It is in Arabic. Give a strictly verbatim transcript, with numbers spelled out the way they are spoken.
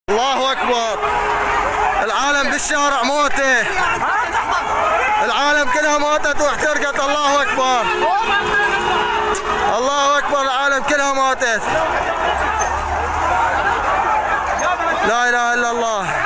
الله اكبر. العالم بالشارع موته، العالم كلها موتت واحترقت. الله اكبر الله اكبر. العالم كلها موتت. لا اله الا الله.